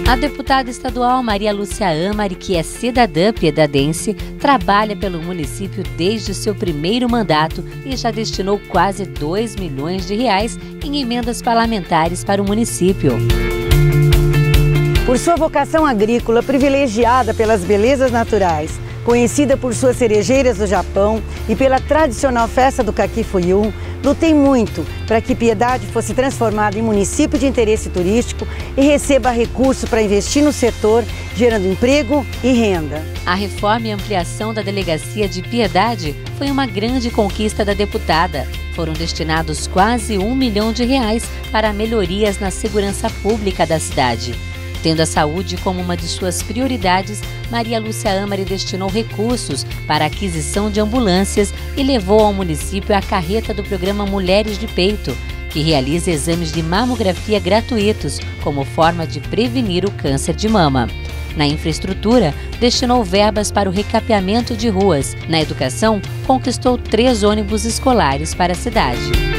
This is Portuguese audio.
A deputada estadual Maria Lúcia Amari, que é cidadã piedadense, trabalha pelo município desde seu primeiro mandato e já destinou quase 2 milhões de reais em emendas parlamentares para o município. Por sua vocação agrícola, privilegiada pelas belezas naturais, conhecida por suas cerejeiras do Japão e pela tradicional festa do Caqui-Fuiú, lutei muito para que Piedade fosse transformada em município de interesse turístico e receba recurso para investir no setor, gerando emprego e renda. A reforma e ampliação da delegacia de Piedade foi uma grande conquista da deputada. Foram destinados quase 1 milhão de reais para melhorias na segurança pública da cidade. Tendo a saúde como uma de suas prioridades, Maria Lúcia Amari destinou recursos para a aquisição de ambulâncias e levou ao município a carreta do programa Mulheres de Peito, que realiza exames de mamografia gratuitos como forma de prevenir o câncer de mama. Na infraestrutura, destinou verbas para o recapeamento de ruas. Na educação, conquistou 3 ônibus escolares para a cidade.